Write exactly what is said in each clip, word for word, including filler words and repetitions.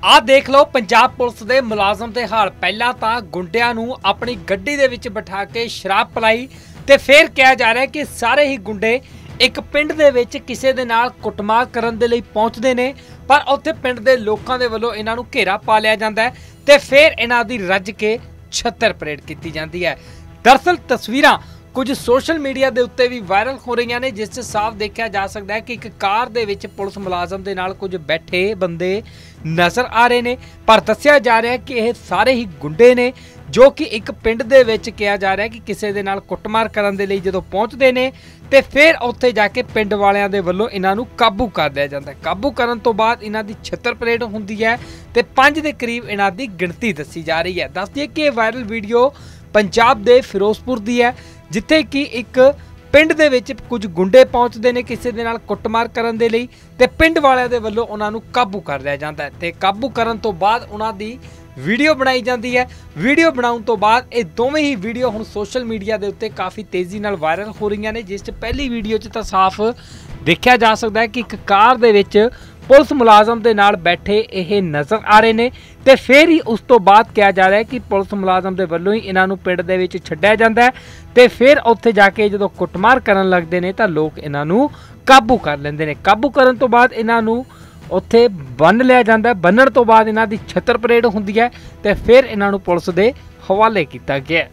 ਆ देख लो पंजाब पुलिस के मुलाजम के हाल। पहला तो गुंडियां नूं अपनी गड्डी दे विच बिठा के शराब पिलाई ते फिर कहा जा रहा है कि सारे ही गुंडे एक पिंड दे विच किसी दे नाल कुटमार करन दे लई पहुंचदे ने, पर उत्थे पिंड दे लोकां दे वल्लों इन्हां नूं घेरा पा लिया जांदा है ते फिर इन्हां दी रज के छत्तर परेड कीती जांदी है। दरअसल तस्वीरां कुछ सोशल मीडिया के उत्ते भी वायरल हो रही ने, जिस साफ देखा जा सकता है कि एक कार दे विच पुलिस मुलाजम के नाल कुछ बैठे बंदे नज़र आ रहे हैं, पर दस्सिया जा रहा है कि यह सारे ही गुंडे ने जो कि एक पिंड दे विच कहा जा रहा है कि किसी दे नाल कुटमार करन दे लई जदों पहुंचदे ने ते फिर उत्थे जाके पिंड वालियां दे वल्लों इन्हां नूं काबू कर लिया जाता है। काबू करन तो बाद इन्हां दी छत्तर परेड हुंदी है ते पंज दे करीब इन्हां दी गिणती दस्सी जा रही है। दस दिए कि वायरल वीडियो पंजाब दे फिरोजपुर दी है, जिथे कि एक पिंड दे विच कुछ गुंडे पहुंचते हैं किसी दे नाल कुटमार करन दे लई ते पिंड वालियां दे वल्लों उन्हां नूं काबू कर लिया जाता है ते काबू करन तो बाद उन्हां दी वीडियो बनाई जाती है। वीडियो बनाउण तो बाद ये दोवें ही वीडियो हुण सोशल मीडिया के उत्ते काफ़ी तेज़ी नाल वायरल हो रही ने, जिस पहली वीडियो च तां साफ देखा जा सकता है कि एक कार दे विच पुलिस मुलाजम के नाल बैठे ये नज़र आ रहे हैं ते फिर ही उस तो बाद कहा जा रहा है कि पुलिस मुलाजम के वल्लों ही इन्हां नूं पिंड दे विच छड्डिया जांदा है ते फिर उत्थे जाके जदों कुटमार करन लगदे ने तां लोग इन्हां नूं काबू कर लैंदे ने। काबू करन तो बाद इन्हां नूं उत्थे बन लिया जाता है। बनण तो बाद इन्हां दी छत्तर परेड हुंदी है ते फिर इन्हां नूं पुलिस दे हवाले किया गया।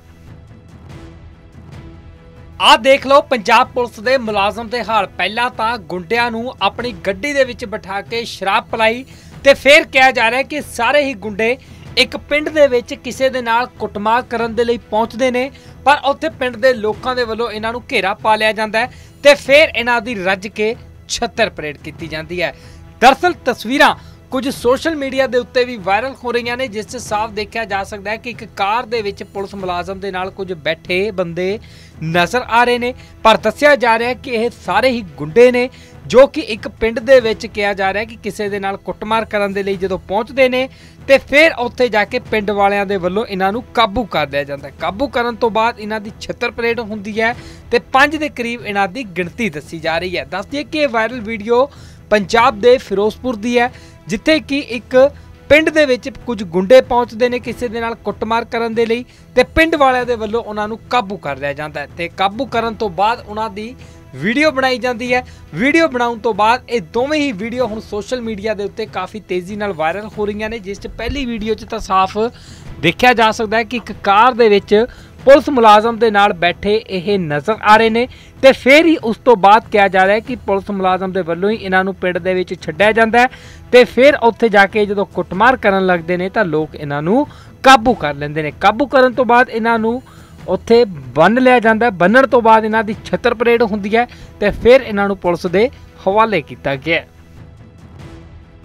आ देख लो पंजाब पुलिस के मुलाजम के हाल। पहला तो गुंडियां नूं अपनी गड्डी दे विच बिठा के शराब पिलाई ते फिर कहा जा रहा है कि सारे ही गुंडे एक पिंड दे विच किसी दे नाल कुटमार करन दे लई पहुंचदे ने, पर उत्थे पिंड दे लोकां दे वल्लों इन्हां नूं घेरा पा लिया जांदा है ते फिर इन्हां दी रज के छत्तर परेड कीती जांदी है। दरअसल तस्वीरां कुछ सोशल मीडिया के उत्ते भी वायरल हो रही ने, जिस साफ देखा जा सकता है कि एक कार दे विच पुलिस मुलाजम के नाल कुछ बैठे बंदे नज़र आ रहे हैं, पर दस्सिया जा रहा है कि यह सारे ही गुंडे ने जो कि एक पिंड दे विच कहा जा रहा है कि किसी दे नाल कुटमार करन दे लई जदों पहुंचदे ने ते फिर उत्थे जाके पिंड वालियां दे वल्लों इन्हां नूं काबू कर लिया जाता है। काबू करन तो बाद इन्हां दी छत्तर परेड हुंदी है ते पंज दे करीब इन्हां दी गिणती दस्सी जा रही है। दस दिए कि वायरल वीडियो पंजाब दे फिरोजपुर दी है, जिथे कि एक पिंड दे विच कुछ गुंडे पहुंचते हैं किसी दे नाल कुटमार करन दे लई ते पिंड वालियां दे वल्लों उन्हां नूं काबू कर लिया जाता है ते काबू करन तो बाद उन्हां दी वीडियो बनाई जाती है। वीडियो बनाउण तो बाद ये दोवें ही वीडियो हुण सोशल मीडिया के उत्ते काफ़ी तेज़ी नाल वायरल हो रही ने, जिस पहली वीडियो च तां साफ देखा जा सकता है कि एक कार दे विच पुलिस मुलाजम के नाल बैठे ये नज़र आ रहे हैं ते फिर ही उस तो बाद कहा जा रहा है कि पुलिस मुलाजम के वल्लों ही इन्हां नूं पिंड दे विच छड्डिया जांदा है ते फिर उत्थे जाके जदों कुटमार करन लगदे ने तां लोग इन्हां नूं काबू कर लैंदे ने। काबू करन तो बाद इन्हां नूं उत्थे बन लिया जाता है। बनण तो बाद इन्हां दी छत्तर परेड हुंदी है ते फिर इन्हां नूं पुलिस दे हवाले किया गया।